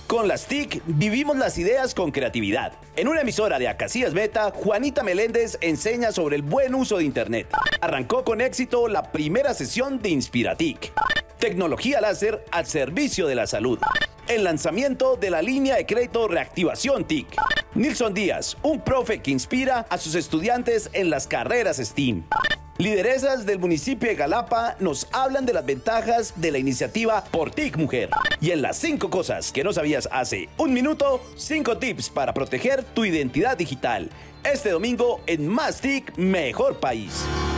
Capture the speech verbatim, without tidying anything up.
Con las T I C vivimos las ideas con creatividad. En una emisora de Acacias Meta, Juanita Meléndez enseña sobre el buen uso de Internet. Arrancó con éxito la primera sesión de Inspiratic. Tecnología láser al servicio de la salud. El lanzamiento de la línea de crédito Reactivación T I C. Nilson Díaz, un profe que inspira a sus estudiantes en las carreras STEAM. Lideresas del municipio de Galapa nos hablan de las ventajas de la iniciativa Por T I C Mujer. Y en las cinco cosas que no sabías hace un minuto, cinco tips para proteger tu identidad digital. Este domingo en Más T I C, Mejor País.